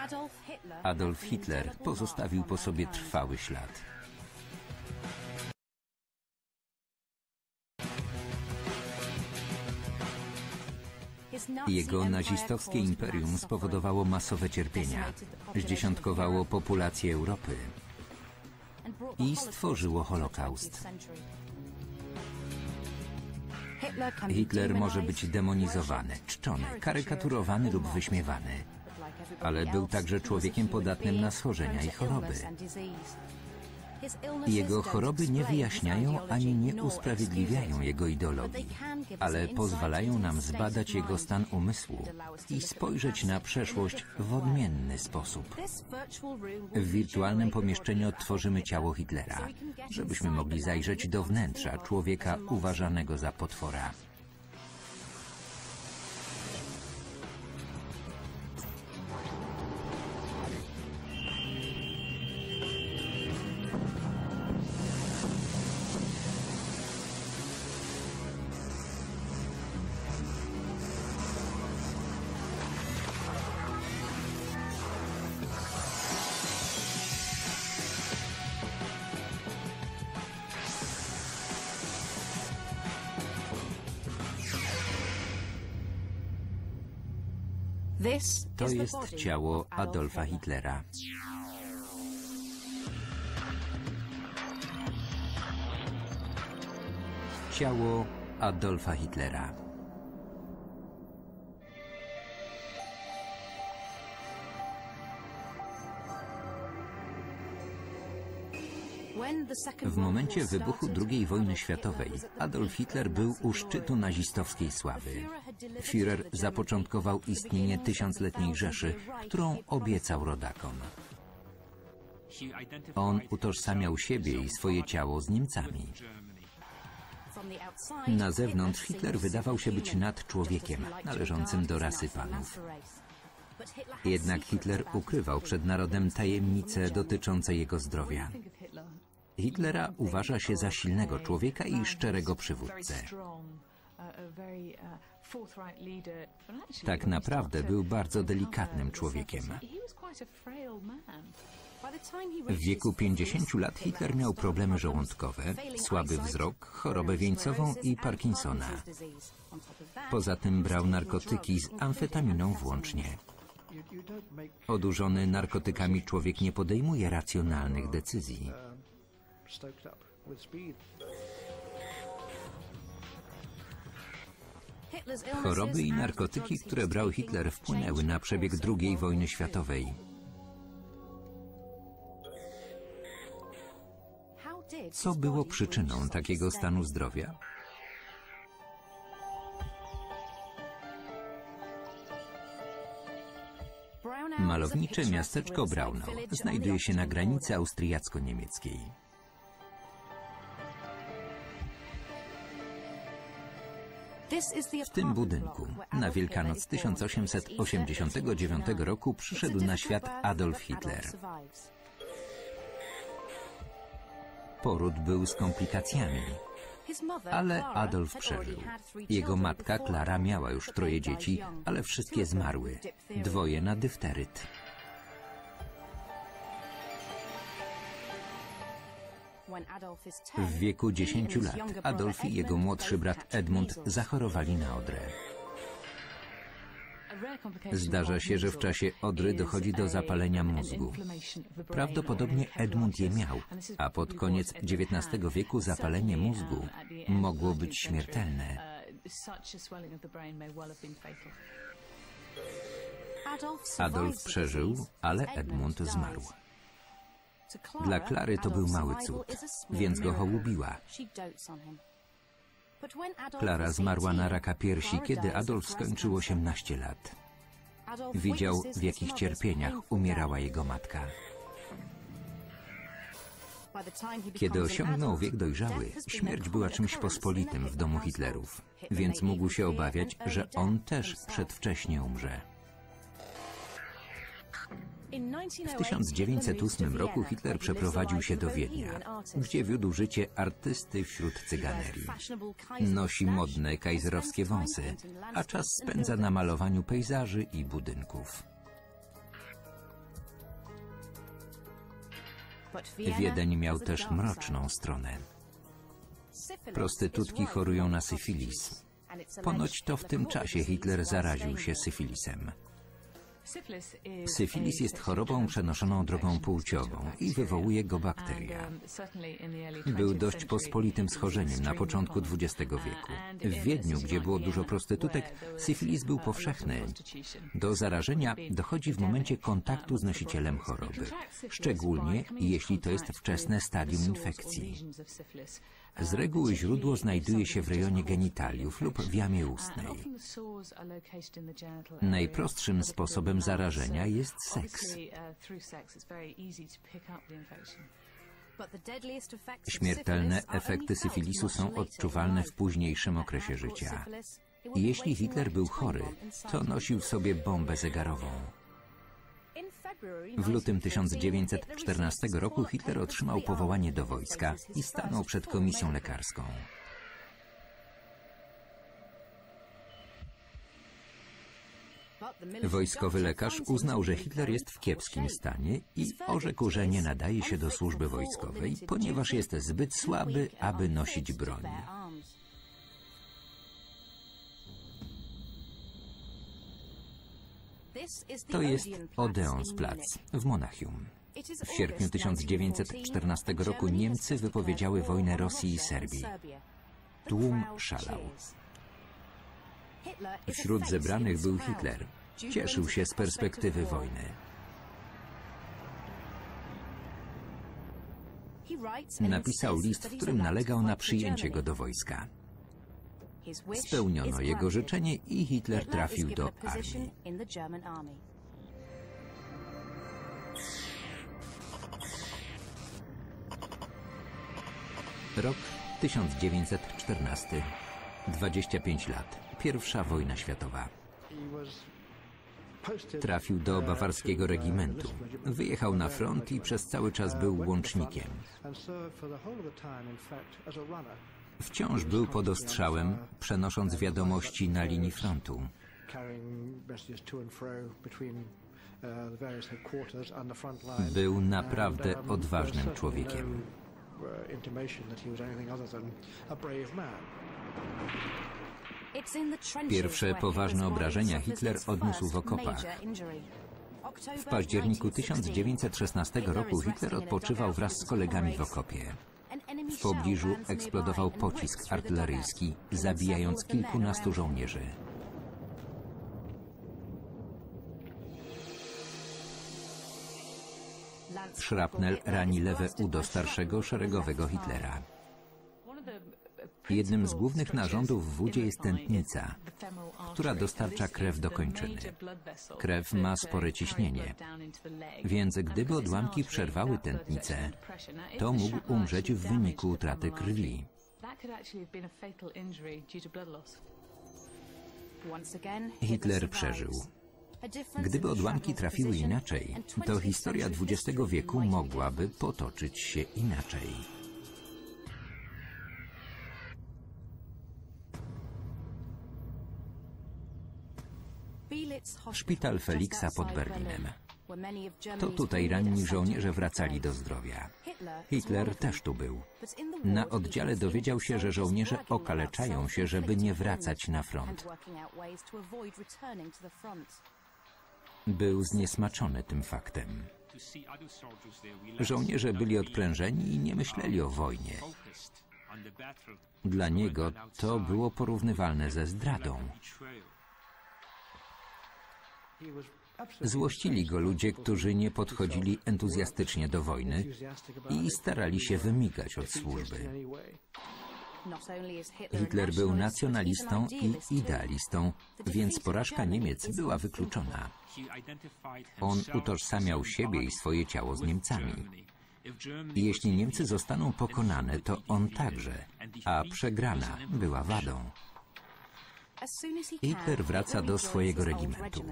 Adolf Hitler pozostawił po sobie trwały ślad. Jego nazistowskie imperium spowodowało masowe cierpienia, zdziesiątkowało populację Europy i stworzyło Holokaust. Hitler może być demonizowany, czczony, karykaturowany lub wyśmiewany, ale był także człowiekiem podatnym na schorzenia i choroby. Jego choroby nie wyjaśniają ani nie usprawiedliwiają jego ideologii, ale pozwalają nam zbadać jego stan umysłu i spojrzeć na przeszłość w odmienny sposób. W wirtualnym pomieszczeniu odtworzymy ciało Hitlera, żebyśmy mogli zajrzeć do wnętrza człowieka uważanego za potwora. To jest ciało Adolfa Hitlera. Ciało Adolfa Hitlera. W momencie wybuchu II wojny światowej Adolf Hitler był u szczytu nazistowskiej sławy. Führer zapoczątkował istnienie tysiącletniej Rzeszy, którą obiecał rodakom. On utożsamiał siebie i swoje ciało z Niemcami. Na zewnątrz Hitler wydawał się być nadczłowiekiem, należącym do rasy panów. Jednak Hitler ukrywał przed narodem tajemnice dotyczące jego zdrowia. Hitlera uważa się za silnego człowieka i szczerego przywódcę. Tak naprawdę był bardzo delikatnym człowiekiem. W wieku 50 lat Hitler miał problemy żołądkowe, słaby wzrok, chorobę wieńcową i Parkinsona. Poza tym brał narkotyki z amfetaminą włącznie. Odurzony narkotykami człowiek nie podejmuje racjonalnych decyzji. Choroby i narkotyki, które brał Hitler, wpłynęły na przebieg II wojny światowej. Co było przyczyną takiego stanu zdrowia? Malownicze miasteczko Braunau znajduje się na granicy austriacko-niemieckiej. W tym budynku na Wielkanoc 1889 roku przyszedł na świat Adolf Hitler. Poród był z komplikacjami, ale Adolf przeżył. Jego matka, Klara, miała już 3 dzieci, ale wszystkie zmarły. 2 na dyfteryt. W wieku 10 lat Adolf i jego młodszy brat Edmund zachorowali na odrę. Zdarza się, że w czasie odry dochodzi do zapalenia mózgu. Prawdopodobnie Edmund je miał, a pod koniec XIX wieku zapalenie mózgu mogło być śmiertelne. Adolf przeżył, ale Edmund zmarł. Dla Klary to był mały cud, więc go hołubiła. Klara zmarła na raka piersi, kiedy Adolf skończył 18 lat. Widział, w jakich cierpieniach umierała jego matka. Kiedy osiągnął wiek dojrzały, śmierć była czymś pospolitym w domu Hitlerów, więc mógł się obawiać, że on też przedwcześnie umrze. W 1908 roku Hitler przeprowadził się do Wiednia, gdzie wiódł życie artysty wśród cyganerii. Nosi modne kajzerowskie wąsy, a czas spędza na malowaniu pejzaży i budynków. Wiedeń miał też mroczną stronę. Prostytutki chorują na syfilis. Ponoć to w tym czasie Hitler zaraził się syfilisem. Syfilis jest chorobą przenoszoną drogą płciową i wywołuje go bakteria. Był dość pospolitym schorzeniem na początku XX wieku. W Wiedniu, gdzie było dużo prostytutek, syfilis był powszechny. Do zarażenia dochodzi w momencie kontaktu z nosicielem choroby, szczególnie jeśli to jest wczesne stadium infekcji. Z reguły źródło znajduje się w rejonie genitaliów lub w jamie ustnej. Najprostszym sposobem zarażenia jest seks. Śmiertelne efekty syfilisu są odczuwalne w późniejszym okresie życia. Jeśli Hitler był chory, to nosił w sobie bombę zegarową. W lutym 1914 roku Hitler otrzymał powołanie do wojska i stanął przed komisją lekarską. Wojskowy lekarz uznał, że Hitler jest w kiepskim stanie i orzekł, że nie nadaje się do służby wojskowej, ponieważ jest zbyt słaby, aby nosić broń. To jest Odeonsplatz w Monachium. W sierpniu 1914 roku Niemcy wypowiedziały wojnę Rosji i Serbii. Tłum szalał. Wśród zebranych był Hitler. Cieszył się z perspektywy wojny. Napisał list, w którym nalegał na przyjęcie go do wojska. Spełniono jego życzenie i Hitler trafił do armii. Rok 1914. 25 lat. Pierwsza wojna światowa. Trafił do bawarskiego regimentu. Wyjechał na front i przez cały czas był łącznikiem. Wciąż był pod ostrzałem, przenosząc wiadomości na linii frontu. Był naprawdę odważnym człowiekiem. Pierwsze poważne obrażenia Hitler odniósł w okopach. W październiku 1916 roku Hitler odpoczywał wraz z kolegami w okopie. W pobliżu eksplodował pocisk artyleryjski, zabijając kilkunastu żołnierzy. Szrapnel rani lewe udo starszego szeregowego Hitlera. Jednym z głównych narządów w udzie jest tętnica, która dostarcza krew do kończyny. Krew ma spore ciśnienie, więc gdyby odłamki przerwały tętnicę, to mógł umrzeć w wyniku utraty krwi. Hitler przeżył. Gdyby odłamki trafiły inaczej, to historia XX wieku mogłaby potoczyć się inaczej. Szpital Feliksa pod Berlinem. To tutaj ranni żołnierze wracali do zdrowia. Hitler też tu był. Na oddziale dowiedział się, że żołnierze okaleczają się, żeby nie wracać na front. Był zniesmaczony tym faktem. Żołnierze byli odprężeni i nie myśleli o wojnie. Dla niego to było porównywalne ze zdradą. Złościli go ludzie, którzy nie podchodzili entuzjastycznie do wojny i starali się wymigać od służby. Hitler był nacjonalistą i idealistą, więc porażka Niemiec była wykluczona. On utożsamiał siebie i swoje ciało z Niemcami. Jeśli Niemcy zostaną pokonane, to on także, a przegrana była wadą. Hitler wraca do swojego regimentu.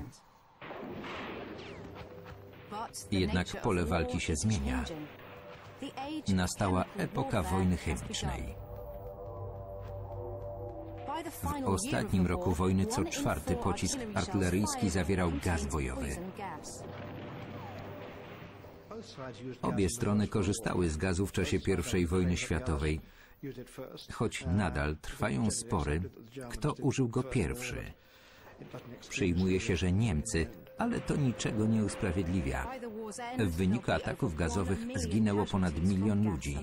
Jednak pole walki się zmienia. Nastała epoka wojny chemicznej. W ostatnim roku wojny co czwarty pocisk artyleryjski zawierał gaz bojowy. Obie strony korzystały z gazu w czasie I wojny światowej, choć nadal trwają spory, kto użył go pierwszy. Przyjmuje się, że Niemcy, ale to niczego nie usprawiedliwia. W wyniku ataków gazowych zginęło ponad 1 milion ludzi.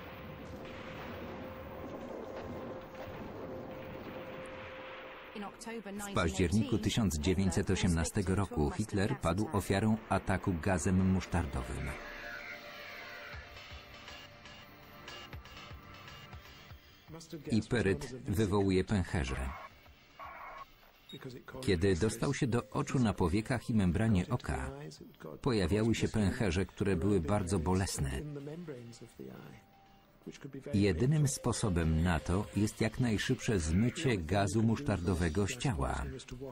W październiku 1918 roku Hitler padł ofiarą ataku gazem musztardowym. Iperyt wywołuje pęcherze. Kiedy dostał się do oczu na powiekach i membranie oka, pojawiały się pęcherze, które były bardzo bolesne. Jedynym sposobem na to jest jak najszybsze zmycie gazu musztardowego z ciała.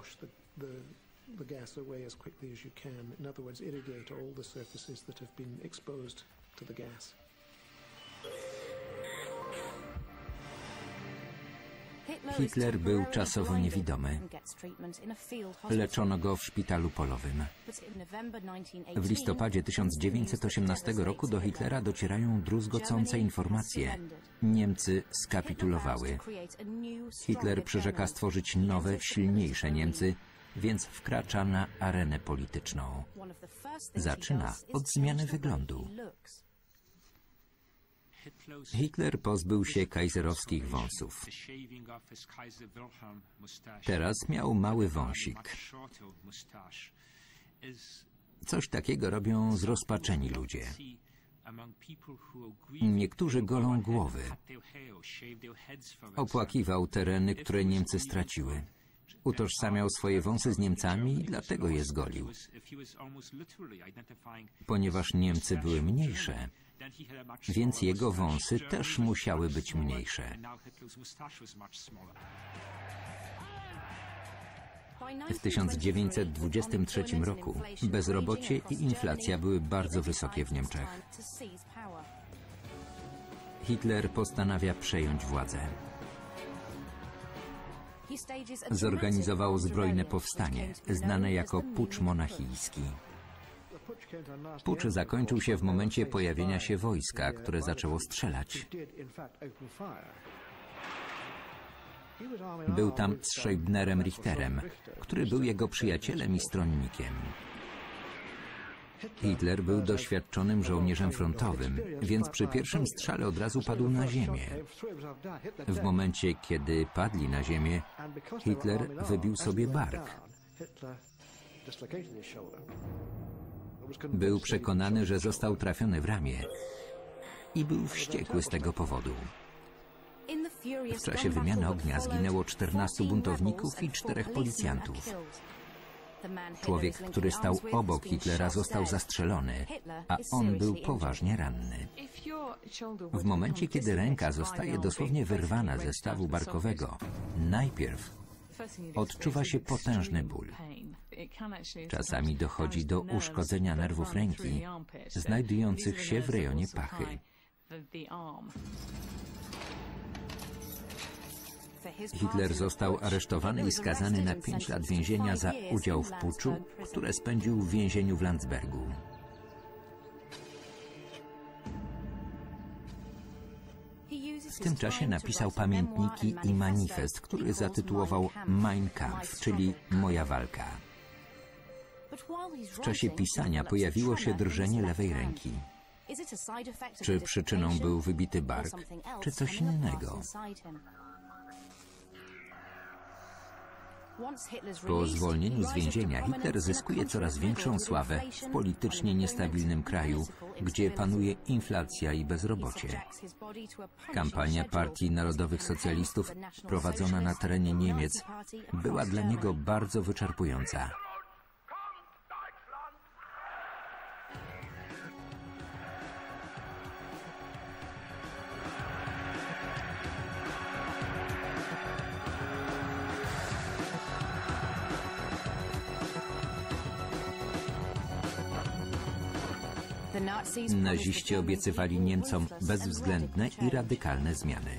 Hitler był czasowo niewidomy. Leczono go w szpitalu polowym. W listopadzie 1918 roku do Hitlera docierają druzgocące informacje. Niemcy skapitulowały. Hitler przyrzeka stworzyć nowe, silniejsze Niemcy, więc wkracza na arenę polityczną. Zaczyna od zmiany wyglądu. Hitler pozbył się kajzerowskich wąsów. Teraz miał mały wąsik. Coś takiego robią zrozpaczeni ludzie. Niektórzy golą głowy. Opłakiwał tereny, które Niemcy straciły. Utożsamiał swoje wąsy z Niemcami i dlatego je zgolił. Ponieważ Niemcy były mniejsze, więc jego wąsy też musiały być mniejsze. W 1923 roku bezrobocie i inflacja były bardzo wysokie w Niemczech. Hitler postanawia przejąć władzę. Zorganizował zbrojne powstanie, znane jako pucz monachijski. Pucz zakończył się w momencie pojawienia się wojska, które zaczęło strzelać. Był tam z Scheibnerem Richterem, który był jego przyjacielem i stronnikiem. Hitler był doświadczonym żołnierzem frontowym, więc przy pierwszym strzale od razu padł na ziemię. W momencie, kiedy padli na ziemię, Hitler wybił sobie bark. Był przekonany, że został trafiony w ramię i był wściekły z tego powodu. W czasie wymiany ognia zginęło 14 buntowników i 4 policjantów. Człowiek, który stał obok Hitlera, został zastrzelony, a on był poważnie ranny. W momencie, kiedy ręka zostaje dosłownie wyrwana ze stawu barkowego, najpierw odczuwa się potężny ból. Czasami dochodzi do uszkodzenia nerwów ręki, znajdujących się w rejonie pachy. Hitler został aresztowany i skazany na 5 lat więzienia za udział w puczu, które spędził w więzieniu w Landsbergu. W tym czasie napisał pamiętniki i manifest, który zatytułował Mein Kampf, czyli Moja walka. W czasie pisania pojawiło się drżenie lewej ręki. Czy przyczyną był wybity bark, czy coś innego? Po zwolnieniu z więzienia Hitler zyskuje coraz większą sławę w politycznie niestabilnym kraju, gdzie panuje inflacja i bezrobocie. Kampania Partii Narodowych Socjalistów prowadzona na terenie Niemiec była dla niego bardzo wyczerpująca. Naziści obiecywali Niemcom bezwzględne i radykalne zmiany.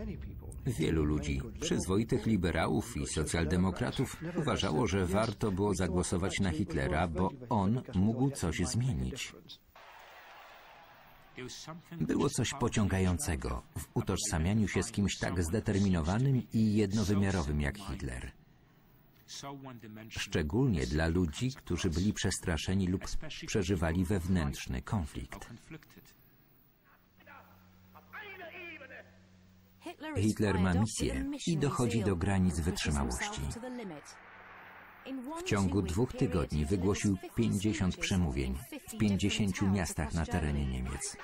Wielu ludzi, przyzwoitych liberałów i socjaldemokratów, uważało, że warto było zagłosować na Hitlera, bo on mógł coś zmienić. Było coś pociągającego w utożsamianiu się z kimś tak zdeterminowanym i jednowymiarowym jak Hitler. Szczególnie dla ludzi, którzy byli przestraszeni lub przeżywali wewnętrzny konflikt. Hitler ma misję i dochodzi do granic wytrzymałości. W ciągu 2 tygodni wygłosił 50 przemówień w 50 miastach na terenie Niemiec.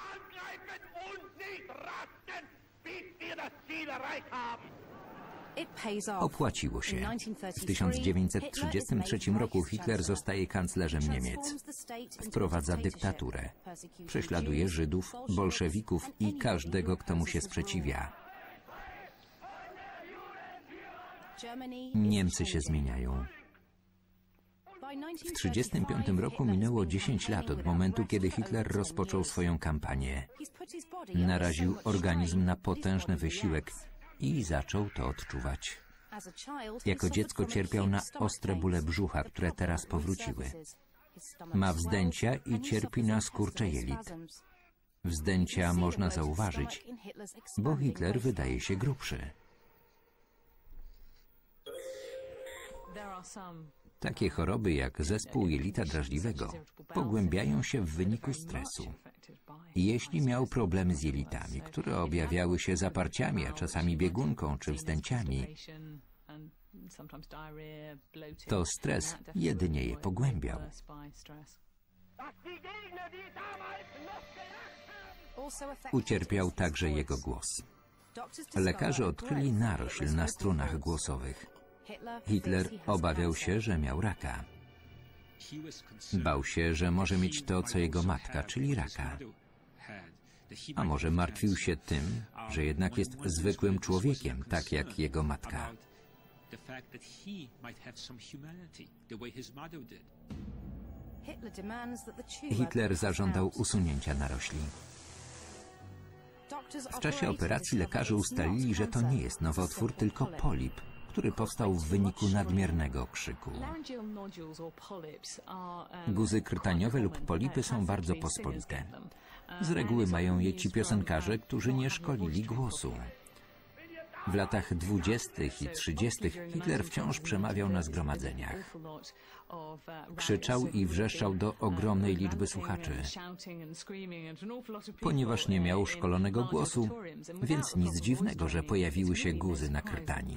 Opłaciło się. W 1933 roku Hitler zostaje kanclerzem Niemiec. Wprowadza dyktaturę. Prześladuje Żydów, bolszewików i każdego, kto mu się sprzeciwia. Niemcy się zmieniają. W 1935 roku minęło 10 lat od momentu, kiedy Hitler rozpoczął swoją kampanię. Naraził organizm na potężny wysiłek i zaczął to odczuwać. Jako dziecko cierpiał na ostre bóle brzucha, które teraz powróciły. Ma wzdęcia i cierpi na skurcze jelit. Wzdęcia można zauważyć, bo Hitler wydaje się grubszy. Takie choroby jak zespół jelita drażliwego pogłębiają się w wyniku stresu. Jeśli miał problemy z jelitami, które objawiały się zaparciami, a czasami biegunką czy wzdęciami, to stres jedynie je pogłębiał. Ucierpiał także jego głos. Lekarze odkryli narośl na strunach głosowych. Hitler obawiał się, że miał raka. Bał się, że może mieć to, co jego matka, czyli raka. A może martwił się tym, że jednak jest zwykłym człowiekiem, tak jak jego matka. Hitler zażądał usunięcia narośli. W czasie operacji lekarze ustalili, że to nie jest nowotwór, tylko polip, który powstał w wyniku nadmiernego krzyku. Guzy krtaniowe lub polipy są bardzo pospolite. Z reguły mają je ci piosenkarze, którzy nie szkolili głosu. W latach 20. i 30. Hitler wciąż przemawiał na zgromadzeniach. Krzyczał i wrzeszczał do ogromnej liczby słuchaczy. Ponieważ nie miał szkolonego głosu, więc nic dziwnego, że pojawiły się guzy na krtani.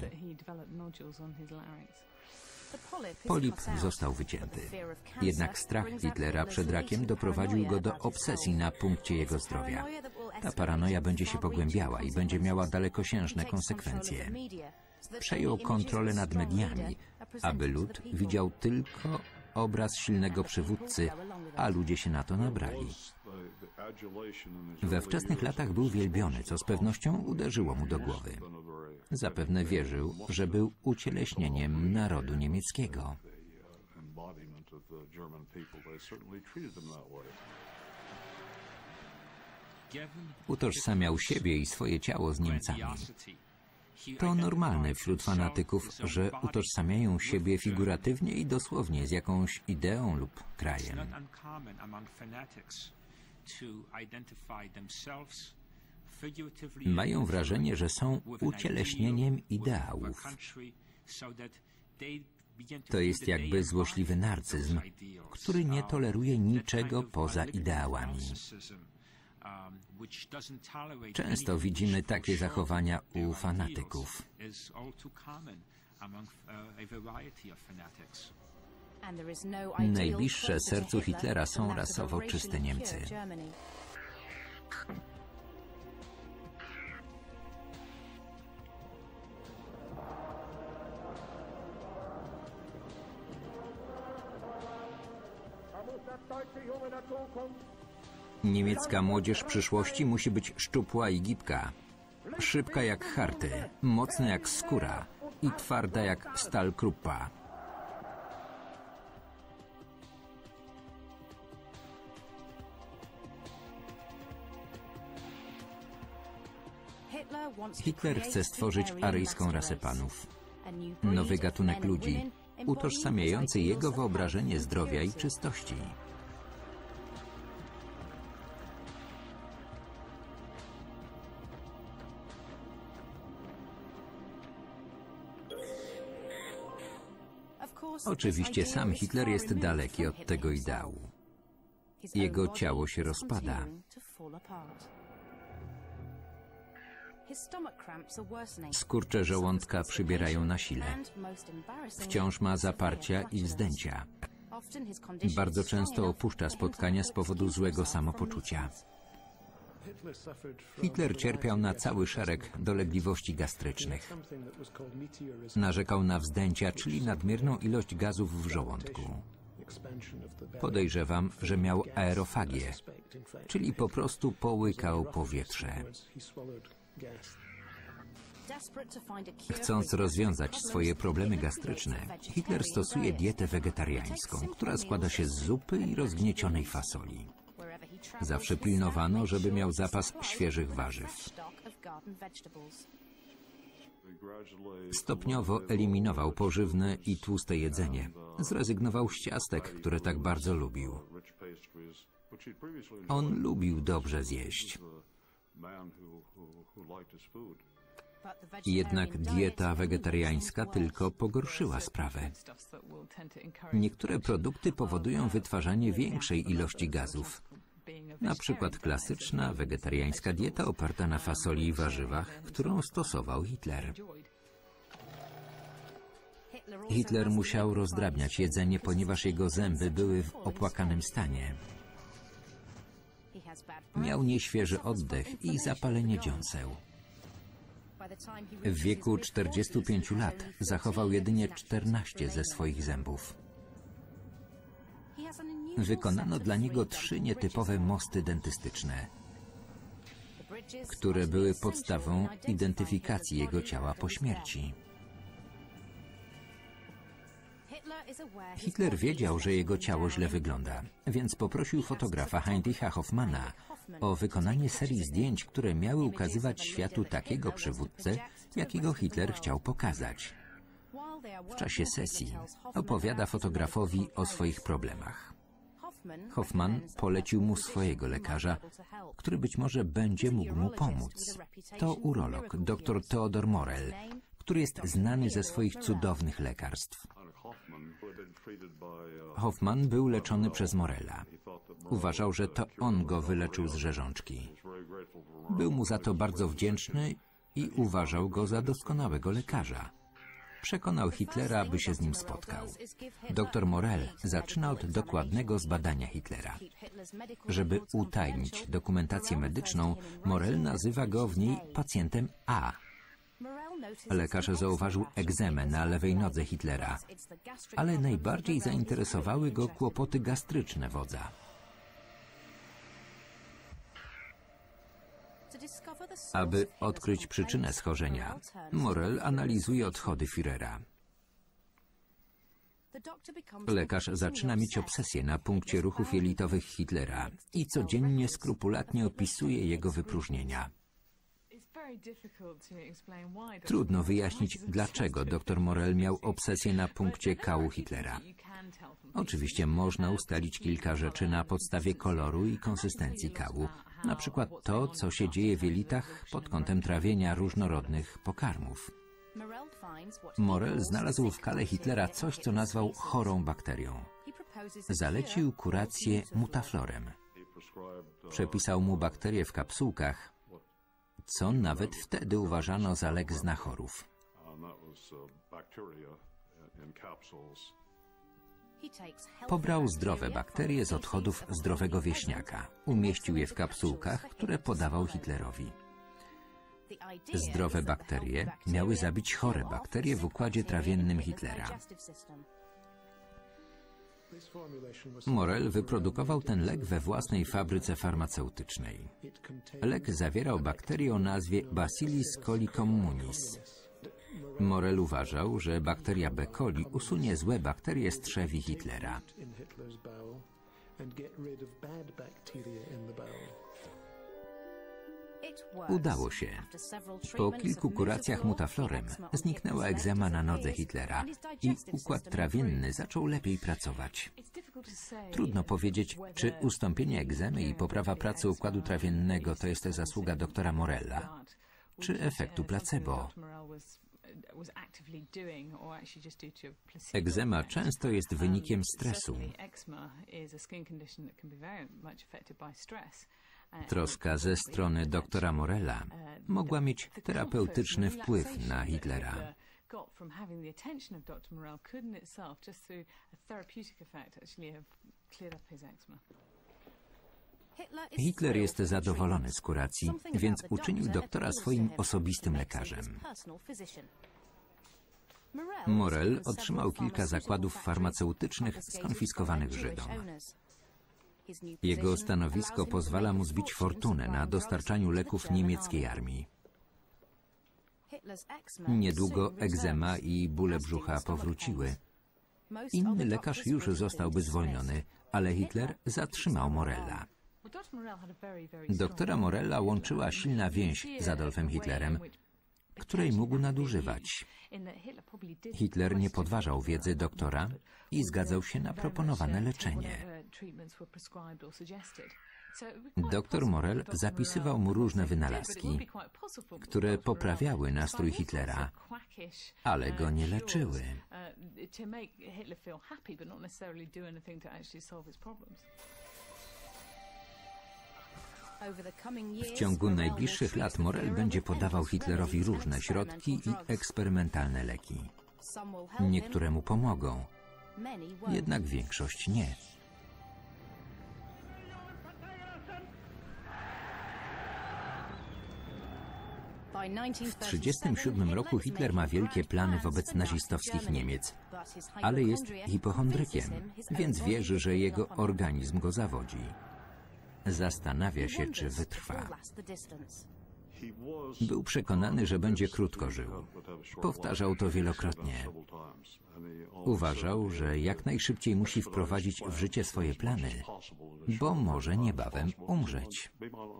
Polip został wycięty. Jednak strach Hitlera przed rakiem doprowadził go do obsesji na punkcie jego zdrowia. Ta paranoja będzie się pogłębiała i będzie miała dalekosiężne konsekwencje. Przejął kontrolę nad mediami, aby lud widział tylko obraz silnego przywódcy, a ludzie się na to nabrali. We wczesnych latach był wielbiony, co z pewnością uderzyło mu do głowy. Zapewne wierzył, że był ucieleśnieniem narodu niemieckiego. Utożsamiał siebie i swoje ciało z Niemcami. To normalne wśród fanatyków, że utożsamiają siebie figuratywnie i dosłownie z jakąś ideą lub krajem. Mają wrażenie, że są ucieleśnieniem ideałów. To jest jakby złośliwy narcyzm, który nie toleruje niczego poza ideałami. Często widzimy takie zachowania u fanatyków. Najbliższe sercu Hitlera są rasowo czyste Niemcy. Niemiecka młodzież przyszłości musi być szczupła i gibka, szybka jak harty, mocna jak skóra i twarda jak stal Kruppa. Hitler chce stworzyć aryjską rasę panów, nowy gatunek ludzi, utożsamiający jego wyobrażenie zdrowia i czystości. Oczywiście sam Hitler jest daleki od tego ideału. Jego ciało się rozpada. Skurcze żołądka przybierają na sile. Wciąż ma zaparcia i wzdęcia. Bardzo często opuszcza spotkania z powodu złego samopoczucia. Hitler cierpiał na cały szereg dolegliwości gastrycznych. Narzekał na wzdęcia, czyli nadmierną ilość gazów w żołądku. Podejrzewam, że miał aerofagię, czyli po prostu połykał powietrze. Chcąc rozwiązać swoje problemy gastryczne, Hitler stosuje dietę wegetariańską, która składa się z zupy i rozgniecionej fasoli. Zawsze pilnowano, żeby miał zapas świeżych warzyw. Stopniowo eliminował pożywne i tłuste jedzenie. Zrezygnował z ciastek, które tak bardzo lubił. On lubił dobrze zjeść. Jednak dieta wegetariańska tylko pogorszyła sprawę. Niektóre produkty powodują wytwarzanie większej ilości gazów. Na przykład klasyczna wegetariańska dieta oparta na fasoli i warzywach, którą stosował Hitler. Hitler musiał rozdrabniać jedzenie, ponieważ jego zęby były w opłakanym stanie. Miał nieświeży oddech i zapalenie dziąseł. W wieku 45 lat zachował jedynie 14 ze swoich zębów. Wykonano dla niego 3 nietypowe mosty dentystyczne, które były podstawą identyfikacji jego ciała po śmierci. Hitler wiedział, że jego ciało źle wygląda, więc poprosił fotografa Heinricha Hoffmanna o wykonanie serii zdjęć, które miały ukazywać światu takiego przywódcę, jakiego Hitler chciał pokazać. W czasie sesji opowiada fotografowi o swoich problemach. Hoffman polecił mu swojego lekarza, który być może będzie mógł mu pomóc. To urolog, dr Theodor Morell, który jest znany ze swoich cudownych lekarstw. Hoffman był leczony przez Morella. Uważał, że to on go wyleczył z rzeżączki. Był mu za to bardzo wdzięczny i uważał go za doskonałego lekarza. Przekonał Hitlera, by się z nim spotkał. Dr Morell zaczyna od dokładnego zbadania Hitlera. Żeby utajnić dokumentację medyczną, Morell nazywa go w niej pacjentem A. Lekarz zauważył egzemę na lewej nodze Hitlera, ale najbardziej zainteresowały go kłopoty gastryczne wodza. Aby odkryć przyczynę schorzenia, Morell analizuje odchody Führera. Lekarz zaczyna mieć obsesję na punkcie ruchów jelitowych Hitlera i codziennie skrupulatnie opisuje jego wypróżnienia. Trudno wyjaśnić, dlaczego dr Morell miał obsesję na punkcie kału Hitlera. Oczywiście można ustalić kilka rzeczy na podstawie koloru i konsystencji kału, na przykład to, co się dzieje w jelitach pod kątem trawienia różnorodnych pokarmów. Morell znalazł w kale Hitlera coś, co nazwał chorą bakterią. Zalecił kurację mutaflorem. Przepisał mu bakterie w kapsułkach, co nawet wtedy uważano za lek znachorów. Pobrał zdrowe bakterie z odchodów zdrowego wieśniaka. Umieścił je w kapsułkach, które podawał Hitlerowi. Zdrowe bakterie miały zabić chore bakterie w układzie trawiennym Hitlera. Morell wyprodukował ten lek we własnej fabryce farmaceutycznej. Lek zawierał bakterię o nazwie Bacillus coli communis. Morell uważał, że bakteria B. coli usunie złe bakterie z trzewi Hitlera. Udało się. Po kilku kuracjach mutaflorem zniknęła egzema na nodze Hitlera i układ trawienny zaczął lepiej pracować. Trudno powiedzieć, czy ustąpienie egzemy i poprawa pracy układu trawiennego to jest zasługa doktora Morella, czy efektu placebo. Egzema często jest wynikiem stresu. Troska ze strony doktora Morella mogła mieć terapeutyczny wpływ na Hitlera. Hitler jest zadowolony z kuracji, więc uczynił doktora swoim osobistym lekarzem. Morel otrzymał kilka zakładów farmaceutycznych skonfiskowanych Żydom. Jego stanowisko pozwala mu zbić fortunę na dostarczaniu leków niemieckiej armii. Niedługo egzema i bóle brzucha powróciły. Inny lekarz już zostałby zwolniony, ale Hitler zatrzymał Morella. Doktora Morella łączyła silna więź z Adolfem Hitlerem, której mógł nadużywać. Hitler nie podważał wiedzy doktora i zgadzał się na proponowane leczenie. Doktor Morel zapisywał mu różne wynalazki, które poprawiały nastrój Hitlera, ale go nie leczyły. W ciągu najbliższych lat Morel będzie podawał Hitlerowi różne środki i eksperymentalne leki. Niektóre mu pomogą, jednak większość nie. W 1937 roku Hitler ma wielkie plany wobec nazistowskich Niemiec, ale jest hipochondrykiem, więc wierzy, że jego organizm go zawodzi. Zastanawia się, czy wytrwa. Był przekonany, że będzie krótko żył. Powtarzał to wielokrotnie. Uważał, że jak najszybciej musi wprowadzić w życie swoje plany, bo może niebawem umrzeć.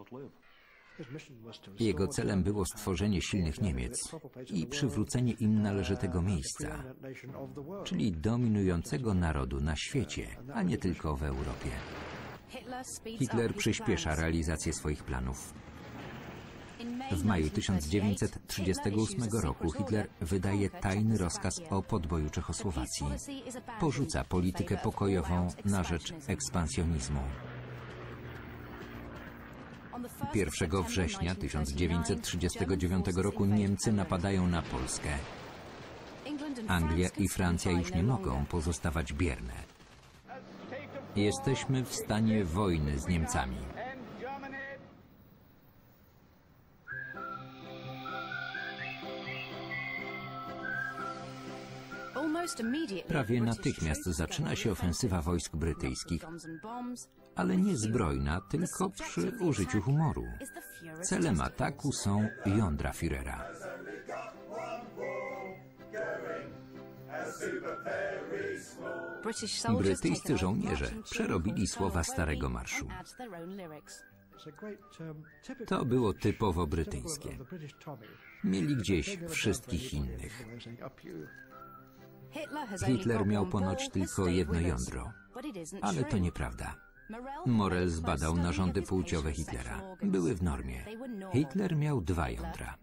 Jego celem było stworzenie silnych Niemiec i przywrócenie im należytego miejsca, czyli dominującego narodu na świecie, a nie tylko w Europie. Hitler przyspiesza realizację swoich planów. W maju 1938 roku Hitler wydaje tajny rozkaz o podboju Czechosłowacji. Porzuca politykę pokojową na rzecz ekspansjonizmu. 1 września 1939 roku Niemcy napadają na Polskę. Anglia i Francja już nie mogą pozostawać bierne. Jesteśmy w stanie wojny z Niemcami. Prawie natychmiast zaczyna się ofensywa wojsk brytyjskich, ale nie zbrojna, tylko przy użyciu humoru. Celem ataku są jądra Führera. Brytyjscy żołnierze przerobili słowa Starego Marszu. To było typowo brytyjskie. Mieli gdzieś wszystkich innych. Hitler miał ponoć tylko jedno jądro, ale to nieprawda. Morel zbadał narządy płciowe Hitlera. Były w normie. Hitler miał 2 jądra.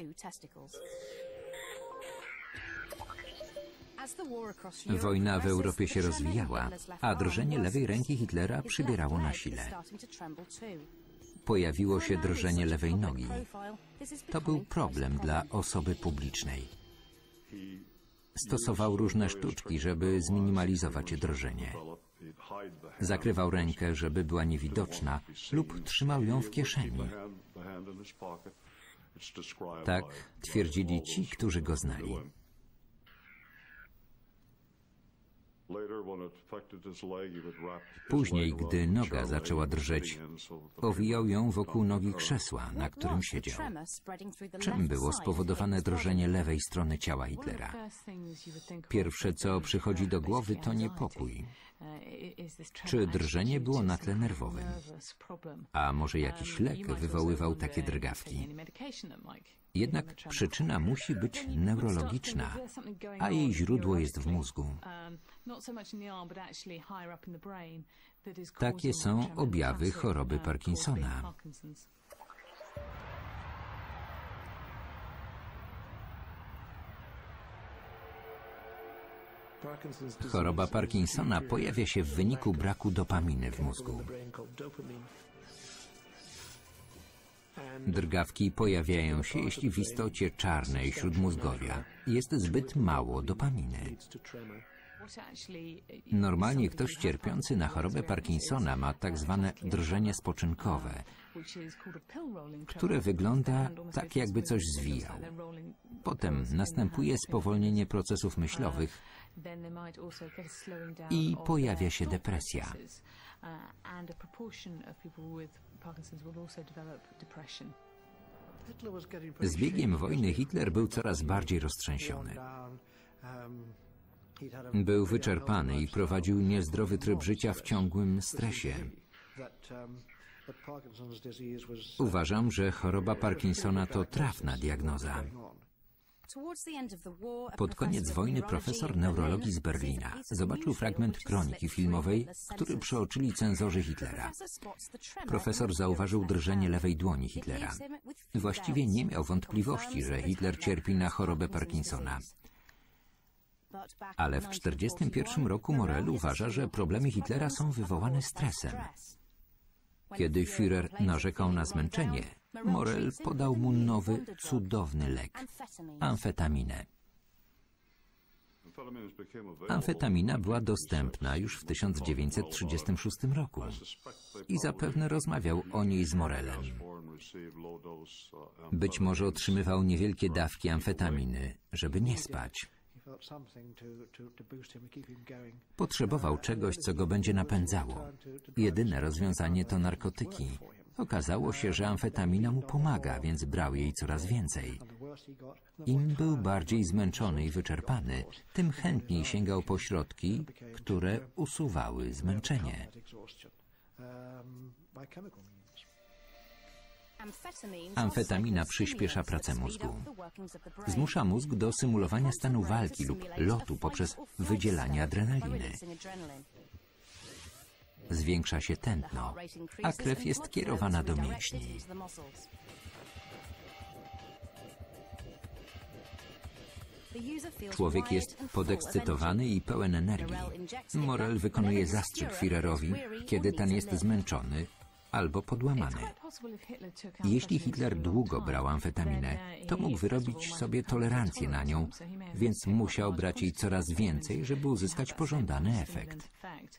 Wojna w Europie się rozwijała, a drżenie lewej ręki Hitlera przybierało na sile. Pojawiło się drżenie lewej nogi. To był problem dla osoby publicznej. Stosował różne sztuczki, żeby zminimalizować drżenie. Zakrywał rękę, żeby była niewidoczna, lub trzymał ją w kieszeni. Tak twierdzili ci, którzy go znali. Później, gdy noga zaczęła drżeć, owijał ją wokół nogi krzesła, na którym siedział. Czym było spowodowane drżenie lewej strony ciała Hitlera? Pierwsze, co przychodzi do głowy, to niepokój. Czy drżenie było na tle nerwowym? A może jakiś lek wywoływał takie drgawki? Jednak przyczyna musi być neurologiczna, a jej źródło jest w mózgu. Takie są objawy choroby Parkinsona. Choroba Parkinsona pojawia się w wyniku braku dopaminy w mózgu. Drgawki pojawiają się, jeśli w istocie czarnej śródmózgowia jest zbyt mało dopaminy. Normalnie ktoś cierpiący na chorobę Parkinsona ma tak zwane drżenie spoczynkowe, które wygląda tak, jakby coś zwijał. Potem następuje spowolnienie procesów myślowych i pojawia się depresja. Z biegiem wojny Hitler był coraz bardziej roztrzęsiony. Był wyczerpany i prowadził niezdrowy tryb życia w ciągłym stresie. Uważam, że choroba Parkinsona to trafna diagnoza. Pod koniec wojny profesor neurologii z Berlina zobaczył fragment kroniki filmowej, który przeoczyli cenzorzy Hitlera. Profesor zauważył drżenie lewej dłoni Hitlera. Właściwie nie miał wątpliwości, że Hitler cierpi na chorobę Parkinsona. Ale w 1941 roku Morel uważa, że problemy Hitlera są wywołane stresem. Kiedy Führer narzekał na zmęczenie, Morel podał mu nowy, cudowny lek – amfetaminę. Amfetamina była dostępna już w 1936 roku i zapewne rozmawiał o niej z Morelem. Być może otrzymywał niewielkie dawki amfetaminy, żeby nie spać. Potrzebował czegoś, co go będzie napędzało. Jedyne rozwiązanie to narkotyki. Okazało się, że amfetamina mu pomaga, więc brał jej coraz więcej. Im był bardziej zmęczony i wyczerpany, tym chętniej sięgał po środki, które usuwały zmęczenie. Amfetamina przyspiesza pracę mózgu. Zmusza mózg do symulowania stanu walki lub lotu poprzez wydzielanie adrenaliny. Zwiększa się tętno, a krew jest kierowana do mięśni. Człowiek jest podekscytowany i pełen energii. Morel wykonuje zastrzyk Führerowi, kiedy ten jest zmęczony albo podłamany. Jeśli Hitler długo brał amfetaminę, to mógł wyrobić sobie tolerancję na nią, więc musiał brać jej coraz więcej, żeby uzyskać pożądany efekt.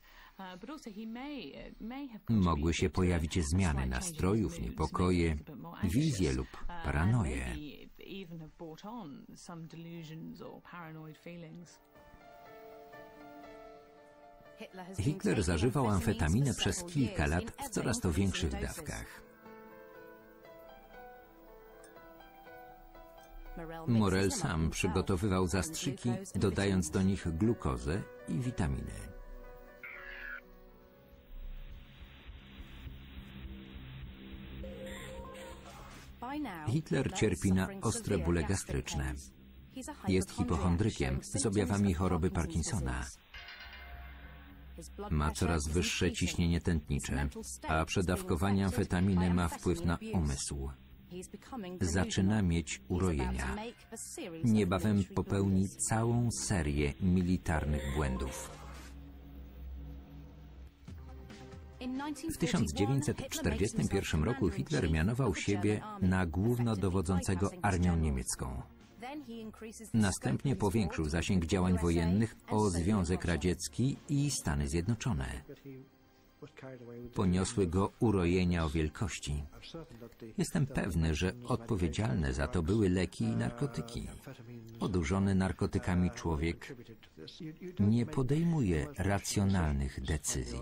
Mogły się pojawić zmiany nastrojów, niepokoje, wizje lub paranoje. Hitler zażywał amfetaminę przez kilka lat w coraz to większych dawkach. Morel sam przygotowywał zastrzyki, dodając do nich glukozę i witaminy. Hitler cierpi na ostre bóle gastryczne. Jest hipochondrykiem z objawami choroby Parkinsona. Ma coraz wyższe ciśnienie tętnicze, a przedawkowanie amfetaminy ma wpływ na umysł. Zaczyna mieć urojenia. Niebawem popełni całą serię militarnych błędów. W 1941 roku Hitler mianował siebie na głównodowodzącego armią niemiecką. Następnie powiększył zasięg działań wojennych o Związek Radziecki i Stany Zjednoczone. Poniosły go urojenia o wielkości. Jestem pewny, że odpowiedzialne za to były leki i narkotyki. Odurzony narkotykami człowiek nie podejmuje racjonalnych decyzji.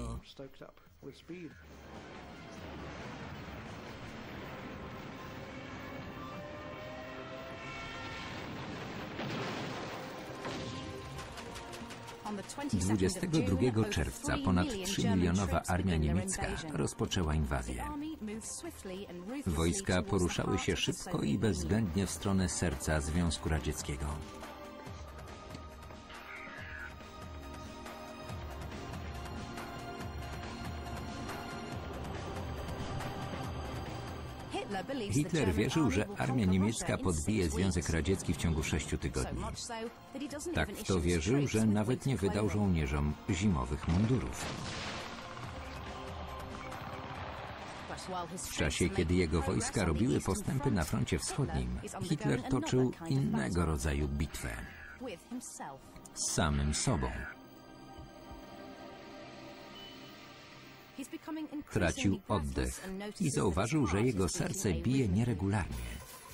Dwudziestego 22 czerwca ponad 3-milionowa armia niemiecka rozpoczęła inwazję. Wojska poruszały się szybko i bezwzględnie w stronę serca Związku Radzieckiego. Hitler wierzył, że armia niemiecka podbije Związek Radziecki w ciągu 6 tygodni. Tak w to wierzył, że nawet nie wydał żołnierzom zimowych mundurów. W czasie, kiedy jego wojska robiły postępy na froncie wschodnim, Hitler toczył innego rodzaju bitwę z samym sobą. Tracił oddech i zauważył, że jego serce bije nieregularnie.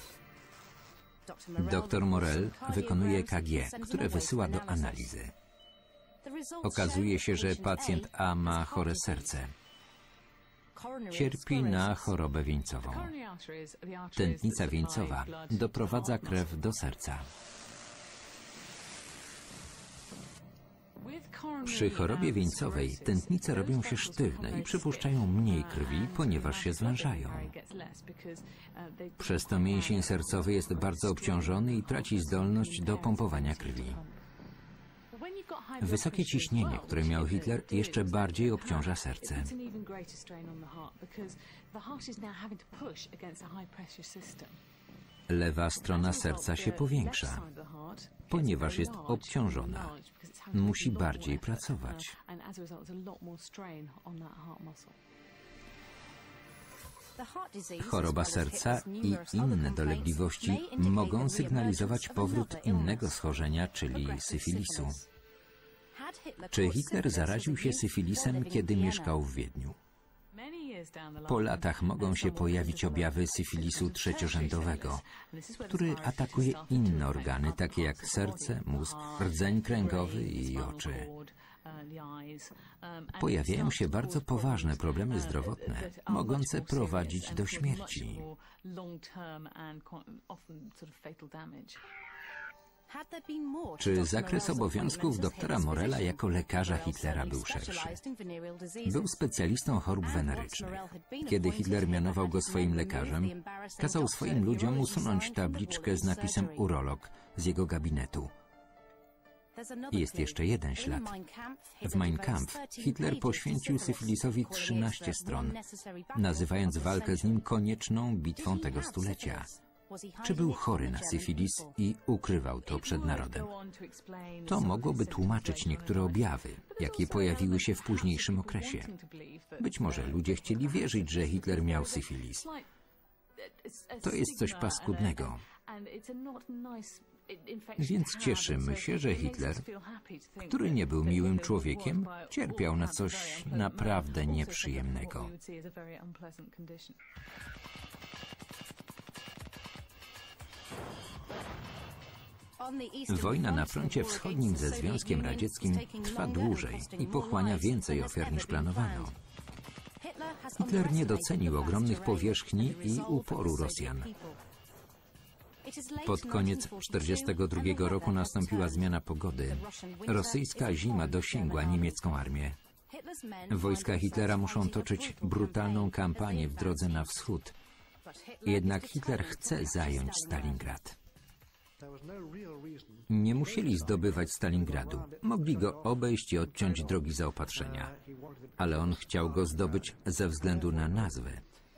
Dr Morel wykonuje EKG, które wysyła do analizy. Okazuje się, że pacjent A ma chore serce. Cierpi na chorobę wieńcową. Tętnica wieńcowa doprowadza krew do serca. Przy chorobie wieńcowej tętnice robią się sztywne i przypuszczają mniej krwi, ponieważ się zwężają. Przez to mięsień sercowy jest bardzo obciążony i traci zdolność do pompowania krwi. Wysokie ciśnienie, które miał Hitler, jeszcze bardziej obciąża serce. Lewa strona serca się powiększa, ponieważ jest obciążona. Musi bardziej pracować. Choroba serca i inne dolegliwości mogą sygnalizować powrót innego schorzenia, czyli syfilisu. Czy Hitler zaraził się syfilisem, kiedy mieszkał w Wiedniu? Po latach mogą się pojawić objawy syfilisu trzeciorzędowego, który atakuje inne organy, takie jak serce, mózg, rdzeń kręgowy i oczy. Pojawiają się bardzo poważne problemy zdrowotne, mogące prowadzić do śmierci. Czy zakres obowiązków doktora Morela jako lekarza Hitlera był szerszy? Był specjalistą chorób wenerycznych. Kiedy Hitler mianował go swoim lekarzem, kazał swoim ludziom usunąć tabliczkę z napisem urolog z jego gabinetu. Jest jeszcze jeden ślad. W Mein Kampf Hitler poświęcił syfilisowi 13 stron, nazywając walkę z nim konieczną bitwą tego stulecia. Czy był chory na syfilis i ukrywał to przed narodem? To mogłoby tłumaczyć niektóre objawy, jakie pojawiły się w późniejszym okresie. Być może ludzie chcieli wierzyć, że Hitler miał syfilis. To jest coś paskudnego. Więc cieszymy się, że Hitler, który nie był miłym człowiekiem, cierpiał na coś naprawdę nieprzyjemnego. Wojna na froncie wschodnim ze Związkiem Radzieckim trwa dłużej i pochłania więcej ofiar niż planowano. Hitler nie docenił ogromnych powierzchni i uporu Rosjan. Pod koniec 1942 roku nastąpiła zmiana pogody. Rosyjska zima dosięgła niemiecką armię. Wojska Hitlera muszą toczyć brutalną kampanię w drodze na wschód. Jednak Hitler chce zająć Stalingrad. Nie musieli zdobywać Stalingradu. Mogli go obejść i odciąć drogi zaopatrzenia. Ale on chciał go zdobyć ze względu na nazwę.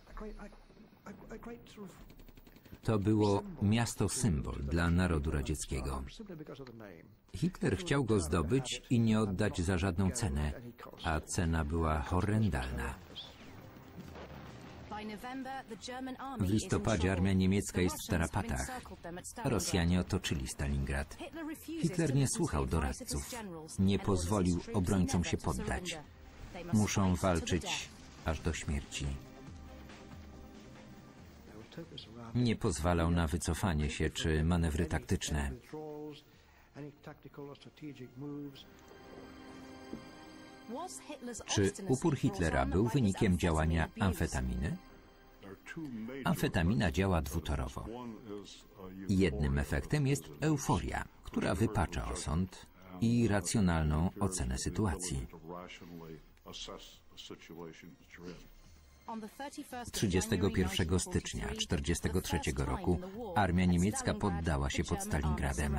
To było miasto-symbol dla narodu radzieckiego. Hitler chciał go zdobyć i nie oddać za żadną cenę, a cena była horrendalna. W listopadzie armia niemiecka jest w tarapatach. Rosjanie otoczyli Stalingrad. Hitler nie słuchał doradców. Nie pozwolił obrońcom się poddać. Muszą walczyć aż do śmierci. Nie pozwalał na wycofanie się czy manewry taktyczne. Czy upór Hitlera był wynikiem działania amfetaminy? Amfetamina działa dwutorowo. Jednym efektem jest euforia, która wypacza osąd i racjonalną ocenę sytuacji. 31 stycznia 1943 roku armia niemiecka poddała się pod Stalingradem.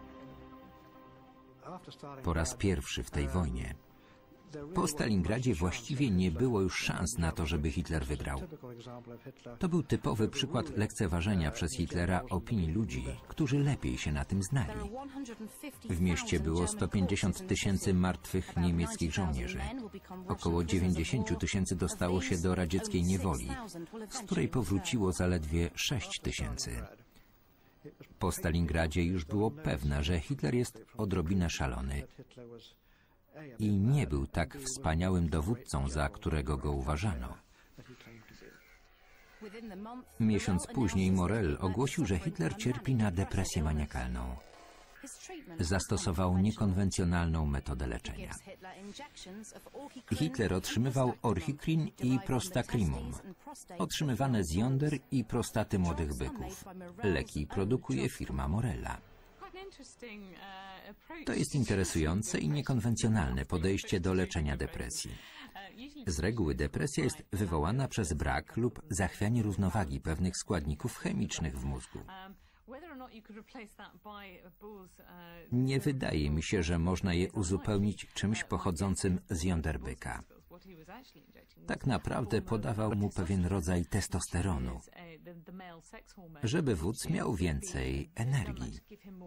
Po raz pierwszy w tej wojnie. Po Stalingradzie właściwie nie było już szans na to, żeby Hitler wygrał. To był typowy przykład lekceważenia przez Hitlera opinii ludzi, którzy lepiej się na tym znali. W mieście było 150 000 martwych niemieckich żołnierzy. Około 90 000 dostało się do radzieckiej niewoli, z której powróciło zaledwie 6 000. Po Stalingradzie już było pewne, że Hitler jest odrobinę szalony i nie był tak wspaniałym dowódcą, za którego go uważano. Miesiąc później Morell ogłosił, że Hitler cierpi na depresję maniakalną. Zastosował niekonwencjonalną metodę leczenia. Hitler otrzymywał orchikrin i prostakrimum, otrzymywane z jąder i prostaty młodych byków. Leki produkuje firma Morella. To jest interesujące i niekonwencjonalne podejście do leczenia depresji. Z reguły depresja jest wywołana przez brak lub zachwianie równowagi pewnych składników chemicznych w mózgu. Nie wydaje mi się, że można je uzupełnić czymś pochodzącym z jąder byka. Tak naprawdę podawał mu pewien rodzaj testosteronu, żeby wódz miał więcej energii.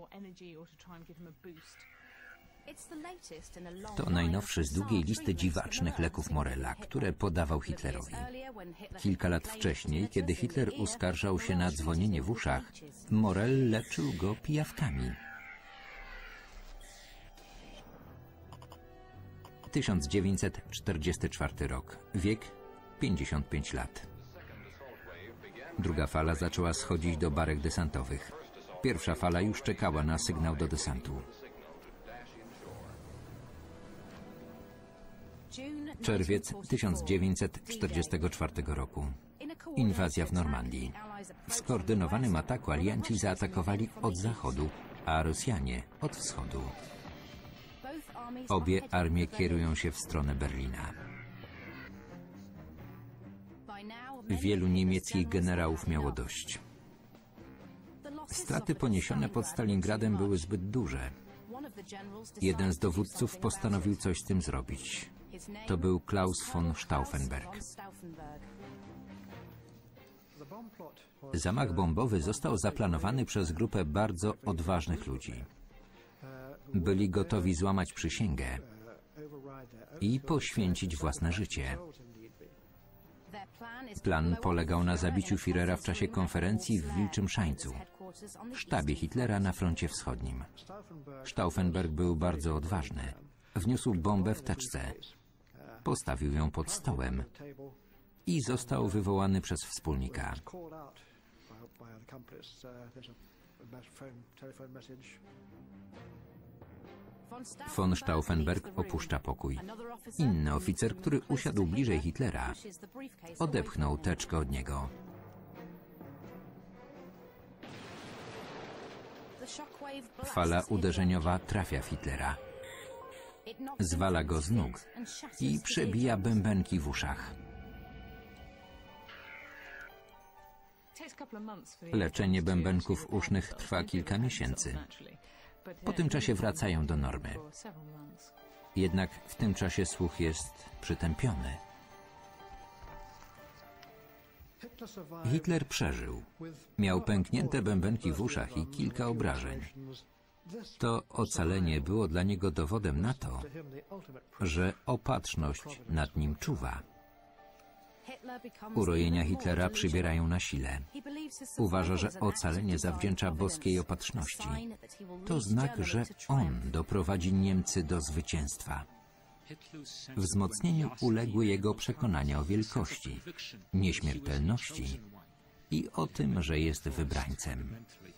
To najnowszy z długiej listy dziwacznych leków Morella, które podawał Hitlerowi. Kilka lat wcześniej, kiedy Hitler uskarżał się na dzwonienie w uszach, Morell leczył go pijawkami. 1944 rok. Wiek 55 lat. Druga fala zaczęła schodzić do barek desantowych. Pierwsza fala już czekała na sygnał do desantu. Czerwiec 1944 roku. Inwazja w Normandii. W skoordynowanym ataku alianci zaatakowali od zachodu, a Rosjanie od wschodu. Obie armie kierują się w stronę Berlina. Wielu niemieckich generałów miało dość. Straty poniesione pod Stalingradem były zbyt duże. Jeden z dowódców postanowił coś z tym zrobić. To był Klaus von Stauffenberg. Zamach bombowy został zaplanowany przez grupę bardzo odważnych ludzi. Byli gotowi złamać przysięgę i poświęcić własne życie. Plan polegał na zabiciu Führera w czasie konferencji w Wilczym Szańcu, sztabie Hitlera na froncie wschodnim. Stauffenberg był bardzo odważny. Wniósł bombę w teczce, postawił ją pod stołem i został wywołany przez wspólnika. Von Stauffenberg opuszcza pokój. Inny oficer, który usiadł bliżej Hitlera, odepchnął teczkę od niego. Fala uderzeniowa trafia w Hitlera. Zwala go z nóg i przebija bębenki w uszach. Leczenie bębenków usznych trwa kilka miesięcy. Po tym czasie wracają do normy. Jednak w tym czasie słuch jest przytępiony. Hitler przeżył. Miał pęknięte bębenki w uszach i kilka obrażeń. To ocalenie było dla niego dowodem na to, że opatrzność nad nim czuwa. Urojenia Hitlera przybierają na sile. Uważa, że ocalenie zawdzięcza boskiej opatrzności. To znak, że on doprowadzi Niemcy do zwycięstwa. Wzmocnieniu uległy jego przekonania o wielkości, nieśmiertelności i o tym, że jest wybrańcem.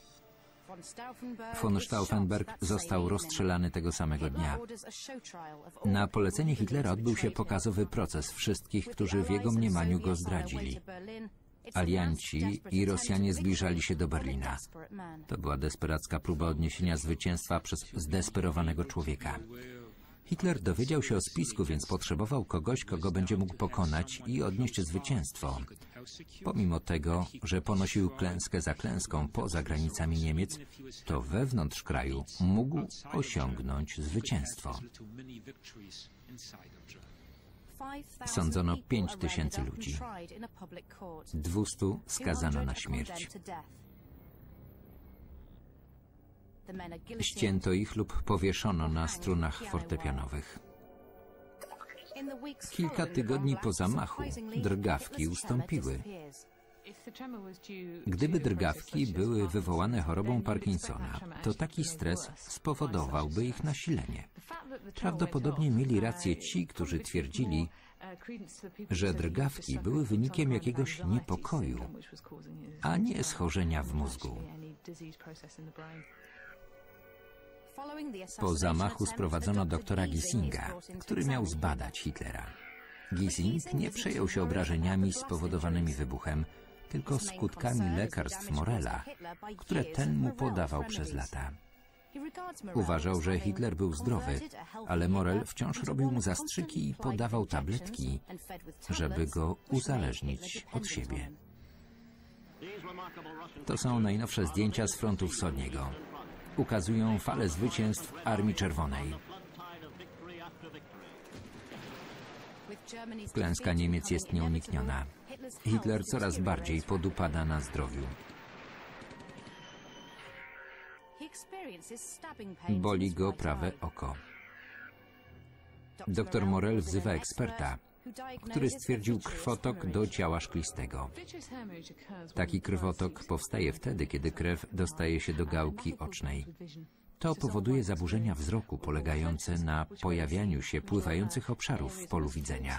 Von Stauffenberg został rozstrzelany tego samego dnia. Na polecenie Hitlera odbył się pokazowy proces wszystkich, którzy w jego mniemaniu go zdradzili. Alianci i Rosjanie zbliżali się do Berlina. To była desperacka próba odniesienia zwycięstwa przez zdesperowanego człowieka. Hitler dowiedział się o spisku, więc potrzebował kogoś, kogo będzie mógł pokonać i odnieść zwycięstwo. Pomimo tego, że ponosił klęskę za klęską poza granicami Niemiec, to wewnątrz kraju mógł osiągnąć zwycięstwo. Sądzono 5000 ludzi. 200 skazano na śmierć. Ścięto ich lub powieszono na strunach fortepianowych. Kilka tygodni po zamachu drgawki ustąpiły. Gdyby drgawki były wywołane chorobą Parkinsona, to taki stres spowodowałby ich nasilenie. Prawdopodobnie mieli rację ci, którzy twierdzili, że drgawki były wynikiem jakiegoś niepokoju, a nie schorzenia w mózgu. Po zamachu sprowadzono doktora Giesinga, który miał zbadać Hitlera. Giesing nie przejął się obrażeniami spowodowanymi wybuchem, tylko skutkami lekarstw Morella, które ten mu podawał przez lata. Uważał, że Hitler był zdrowy, ale Morell wciąż robił mu zastrzyki i podawał tabletki, żeby go uzależnić od siebie. To są najnowsze zdjęcia z frontu wschodniego. Ukazują falę zwycięstw Armii Czerwonej. Klęska Niemiec jest nieunikniona. Hitler coraz bardziej podupada na zdrowiu. Boli go prawe oko. Dr Morell wzywa eksperta, który stwierdził krwotok do ciała szklistego. Taki krwotok powstaje wtedy, kiedy krew dostaje się do gałki ocznej. To powoduje zaburzenia wzroku polegające na pojawianiu się pływających obszarów w polu widzenia,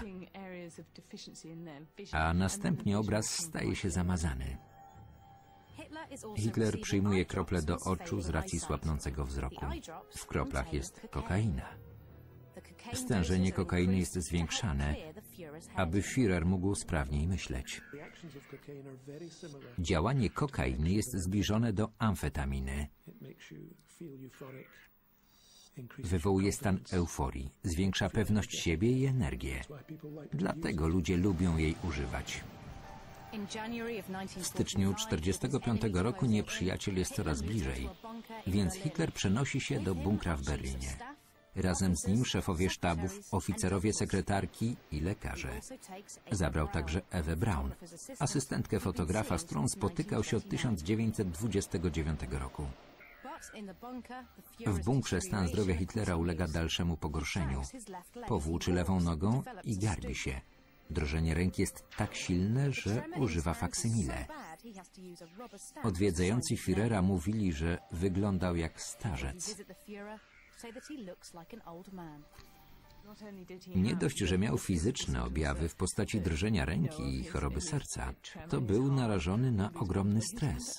a następnie obraz staje się zamazany. Hitler przyjmuje krople do oczu z racji słabnącego wzroku. W kroplach jest kokaina. Stężenie kokainy jest zwiększane, aby Führer mógł sprawniej myśleć. Działanie kokainy jest zbliżone do amfetaminy. Wywołuje stan euforii, zwiększa pewność siebie i energię. Dlatego ludzie lubią jej używać. W styczniu 1945 roku nieprzyjaciel jest coraz bliżej, więc Hitler przenosi się do bunkra w Berlinie. Razem z nim szefowie sztabów, oficerowie sekretarki i lekarze. Zabrał także Ewę Braun, asystentkę fotografa, z którą spotykał się od 1929 roku. W bunkrze stan zdrowia Hitlera ulega dalszemu pogorszeniu. Powłóczy lewą nogą i garbi się. Drżenie ręki jest tak silne, że używa faksymile. Odwiedzający Führera mówili, że wyglądał jak starzec. Nie dość, że miał fizyczne objawy w postaci drżenia ręki i choroby serca, to był narażony na ogromny stres.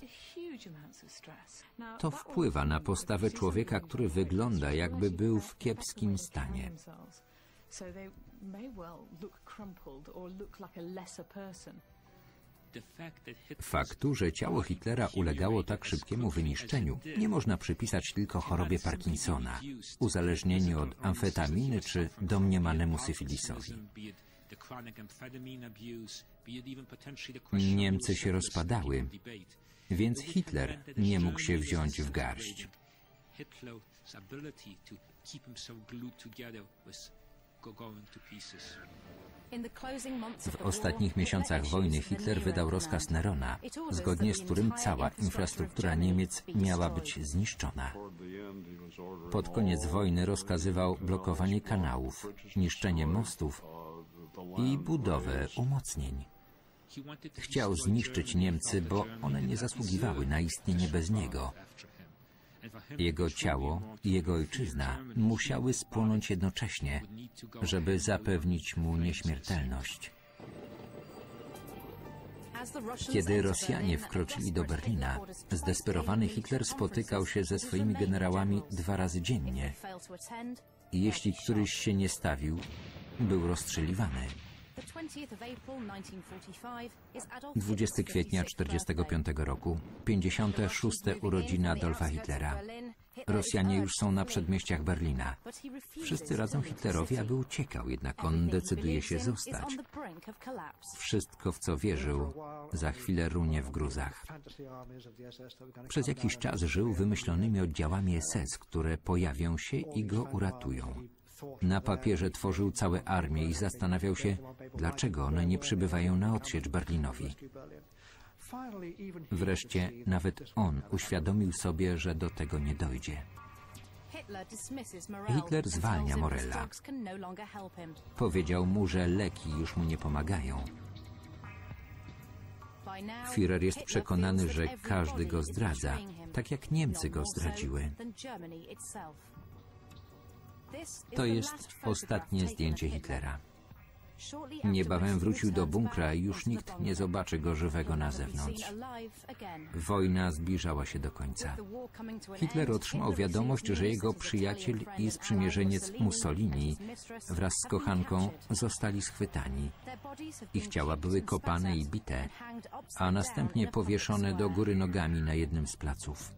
To wpływa na postawę człowieka, który wygląda, jakby był w kiepskim stanie. Faktu, że ciało Hitlera ulegało tak szybkiemu wyniszczeniu, nie można przypisać tylko chorobie Parkinsona, uzależnieniu od amfetaminy czy domniemanemu syfilisowi. Niemcy się rozpadały, więc Hitler nie mógł się wziąć w garść. W ostatnich miesiącach wojny Hitler wydał rozkaz Nerona, zgodnie z którym cała infrastruktura Niemiec miała być zniszczona. Pod koniec wojny rozkazywał blokowanie kanałów, niszczenie mostów i budowę umocnień. Chciał zniszczyć Niemcy, bo one nie zasługiwały na istnienie bez niego. Jego ciało i jego ojczyzna musiały spłonąć jednocześnie, żeby zapewnić mu nieśmiertelność. Kiedy Rosjanie wkroczyli do Berlina, zdesperowany Hitler spotykał się ze swoimi generałami 2 razy dziennie i jeśli któryś się nie stawił, był rozstrzeliwany. 20 kwietnia 1945 roku, 56. urodziny Adolfa Hitlera. Rosjanie już są na przedmieściach Berlina. Wszyscy radzą Hitlerowi, aby uciekał, jednak on decyduje się zostać. Wszystko, w co wierzył, za chwilę runie w gruzach. Przez jakiś czas żył wymyślonymi oddziałami SS, które pojawią się i go uratują. Na papierze tworzył całe armie i zastanawiał się, dlaczego one nie przybywają na odsiecz Berlinowi. Wreszcie nawet on uświadomił sobie, że do tego nie dojdzie. Hitler zwalnia Morella. Powiedział mu, że leki już mu nie pomagają. Führer jest przekonany, że każdy go zdradza, tak jak Niemcy go zdradziły. To jest ostatnie zdjęcie Hitlera. Niebawem wrócił do bunkra i już nikt nie zobaczy go żywego na zewnątrz. Wojna zbliżała się do końca. Hitler otrzymał wiadomość, że jego przyjaciel i sprzymierzeniec Mussolini wraz z kochanką zostali schwytani. Ich ciała były kopane i bite, a następnie powieszone do góry nogami na jednym z placów.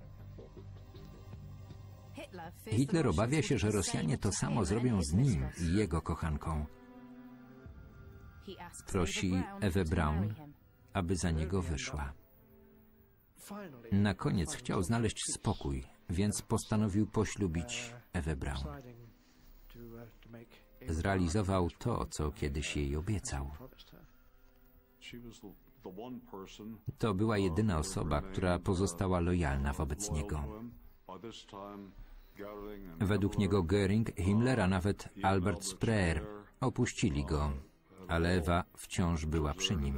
Hitler obawia się, że Rosjanie to samo zrobią z nim i jego kochanką. Prosi Ewę Braun, aby za niego wyszła. Na koniec chciał znaleźć spokój, więc postanowił poślubić Ewę Braun. Zrealizował to, co kiedyś jej obiecał. To była jedyna osoba, która pozostała lojalna wobec niego. Według niego Göring, Himmler, a nawet Albert Speer opuścili go, ale Ewa wciąż była przy nim.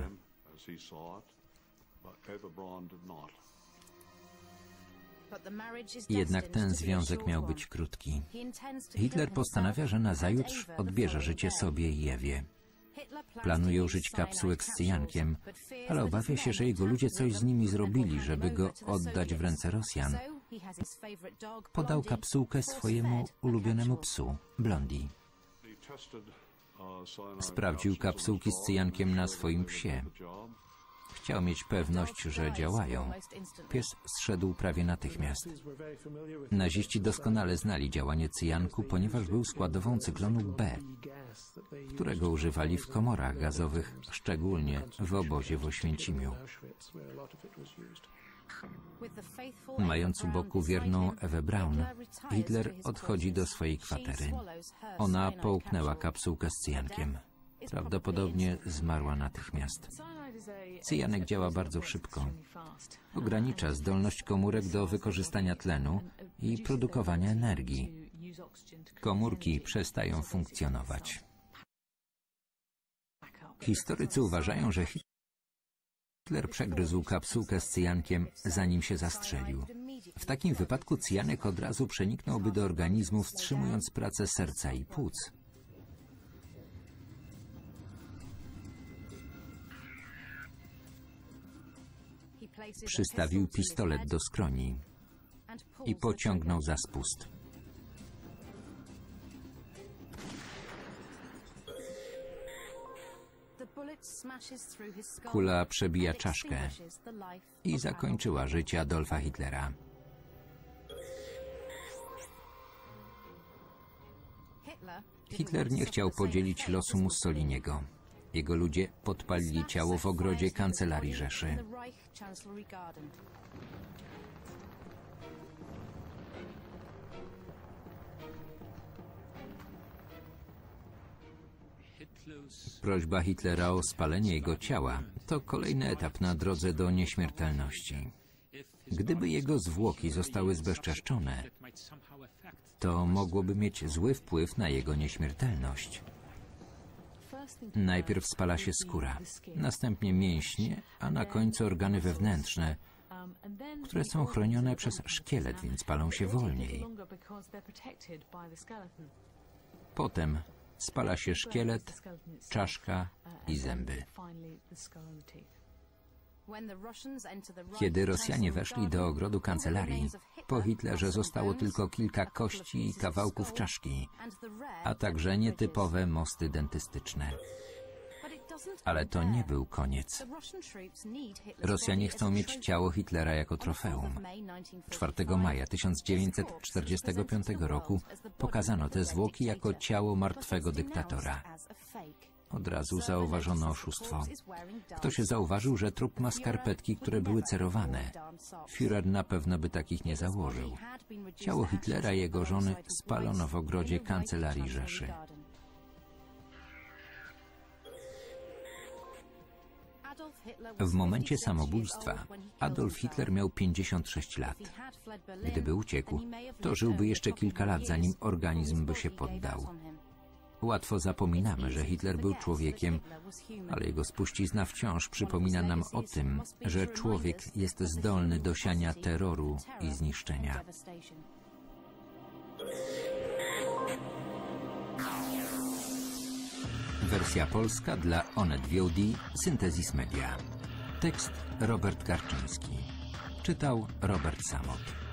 Jednak ten związek miał być krótki. Hitler postanawia, że nazajutrz odbierze życie sobie i Ewie. Planuje użyć kapsułek z cyjankiem, ale obawia się, że jego ludzie coś z nimi zrobili, żeby go oddać w ręce Rosjan. Podał kapsułkę swojemu ulubionemu psu, Blondie. Sprawdził kapsułki z cyjankiem na swoim psie. Chciał mieć pewność, że działają. Pies zszedł prawie natychmiast. Naziści doskonale znali działanie cyjanku, ponieważ był składową cyklonu B, którego używali w komorach gazowych, szczególnie w obozie w Oświęcimiu. Mając u boku wierną Ewę Braun, Hitler odchodzi do swojej kwatery. Ona połknęła kapsułkę z cyjankiem. Prawdopodobnie zmarła natychmiast. Cyjanek działa bardzo szybko. Ogranicza zdolność komórek do wykorzystania tlenu i produkowania energii. Komórki przestają funkcjonować. Historycy uważają, że Hitler przegryzł kapsułkę z cyjankiem, zanim się zastrzelił. W takim wypadku cyjanek od razu przeniknąłby do organizmu, wstrzymując pracę serca i płuc. Przystawił pistolet do skroni i pociągnął za spust. Kula przebija czaszkę i zakończyła życie Adolfa Hitlera. Hitler nie chciał podzielić losu Mussoliniego. Jego ludzie podpalili ciało w ogrodzie kancelarii Rzeszy. Prośba Hitlera o spalenie jego ciała to kolejny etap na drodze do nieśmiertelności. Gdyby jego zwłoki zostały zbezczeszczone, to mogłoby mieć zły wpływ na jego nieśmiertelność. Najpierw spala się skóra, następnie mięśnie, a na końcu organy wewnętrzne, które są chronione przez szkielet, więc palą się wolniej. Potem spala się szkielet, czaszka i zęby. Kiedy Rosjanie weszli do ogrodu kancelarii, po Hitlerze zostało tylko kilka kości i kawałków czaszki, a także nietypowe mosty dentystyczne. Ale to nie był koniec. Rosjanie chcą mieć ciało Hitlera jako trofeum. 4 maja 1945 roku pokazano te zwłoki jako ciało martwego dyktatora. Od razu zauważono oszustwo. Ktoś zauważył, że trup ma skarpetki, które były cerowane. Führer na pewno by takich nie założył. Ciało Hitlera i jego żony spalono w ogrodzie kancelarii Rzeszy. W momencie samobójstwa Adolf Hitler miał 56 lat. Gdyby uciekł, to żyłby jeszcze kilka lat, zanim organizm by się poddał. Łatwo zapominamy, że Hitler był człowiekiem, ale jego spuścizna wciąż przypomina nam o tym, że człowiek jest zdolny do siania terroru i zniszczenia. Wersja polska dla Onet VOD, Syntezis Media. Tekst Robert Garczyński. Czytał Robert Samot.